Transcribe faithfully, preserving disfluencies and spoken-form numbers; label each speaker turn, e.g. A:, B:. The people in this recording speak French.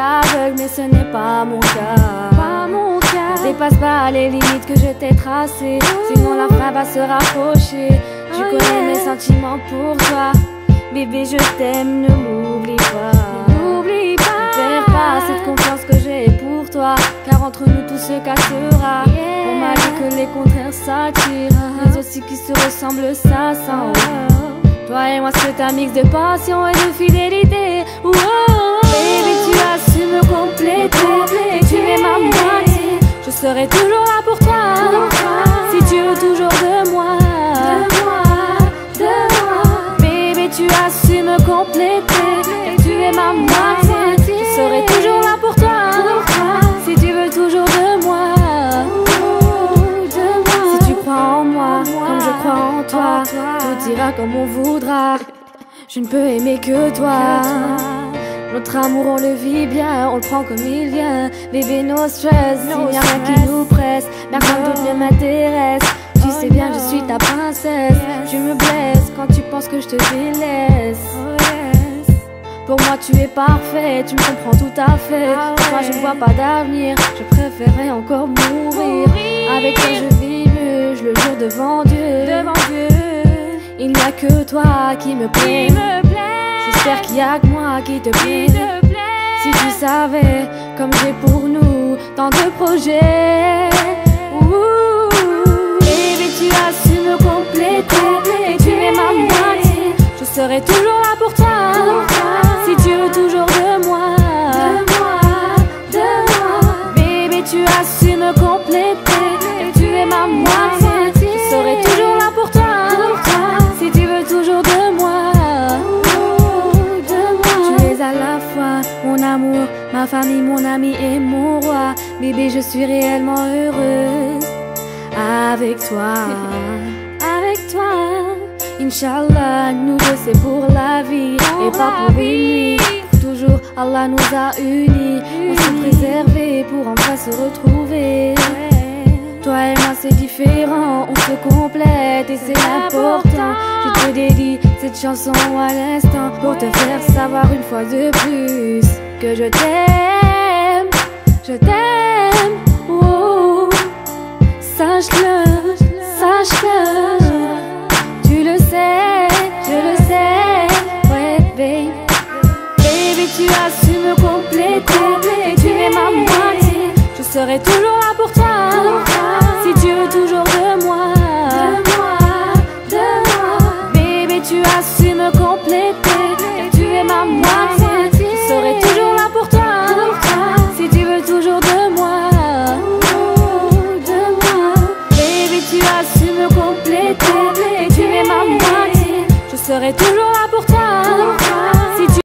A: aveugle, mais ce n'est pas mon cas.
B: Pas mon cas.
A: Ne dépasse pas les limites que je t'ai tracées, sinon la fin va se rapprocher. Je
B: Oh
A: connais
B: yeah.
A: mes sentiments pour toi. Bébé, je t'aime, ne m'oublie pas.
B: N'oublie pas.
A: Ne perds pas cette confiance que j'ai pour toi, car entre nous tout se cassera.
B: Yeah.
A: On m'a dit que les contraires s'attirent, mais aussi qui se ressemblent, ça sent. Toi et moi c'est un mix de passion et de fidélité. Oh, baby, tu as su me compléter, et tu es ma moitié. Je serai toujours là pour toi, si tu veux toujours de moi.
B: De moi, de moi.
A: Baby, tu as su me compléter, et tu es ma moitié. Je serai toujours là pour toi, si tu veux toujours de moi. Si tu crois en moi, comme je crois en toi, tout ira comme on voudra. Je ne peux aimer que toi. Notre amour on le vit bien, on le prend comme il vient. Bébé, no stress, il n'y a rien qui nous presse. Personne d'autre ne m'intéresse. Tu sais bien que je suis ta princesse. Tu me blesses quand tu penses que je te délaisse. Pour moi tu es parfait, tu me comprends tout à fait. Pour toi je ne vois pas d'avenir, je préférerais encore mourir. Avec toi je vis mieux, je le jure devant Dieu.
B: Devant Dieu.
A: Il n'y a que toi qui me plaît.
B: Qui me plaît.
A: J'espère qu'il y a que moi qui te plaît.
B: Qui te plaît.
A: Si tu savais comme j'ai pour nous tant de projets. Ouh. Baby, tu as su me compléter, et tu es ma moitié. Je serai toujours là pour toi, si tu veux toujours de moi.
B: De moi, de moi.
A: Baby, tu as su me compléter, et tu es ma moitié. Je serai toujours là pour toi, si tu veux toujours de moi. Tu es à la fois mon amour, ma famille, mon ami et mon roi. Bébé, je suis réellement heureuse avec toi. Avec toi, Inch'Allah, nous deux c'est pour la vie et pas pour une nuit. Pour toujours, Allah nous a unis, on s'est préservés pour enfin se retrouver. Toi et moi c'est différent, on se complète et c'est important. Je te dédie cette chanson à l'instant pour te faire savoir une fois de plus que je t'aime, je t'aime. Oh, sache-le, sache-le. Tu le sais, je le sais. Ouais, baby. Baby, tu as su me compléter, et tu es ma moitié. Je serai toujours là pour toi, si tu veux toujours de moi.
B: De moi, de moi.
A: Baby, tu as su me compléter, et tu es ma moitié. Je serai toujours là pour toi, si tu veux toujours de moi.
B: De moi.
A: Baby, tu as su me compléter, et tu es ma moitié. Je serai toujours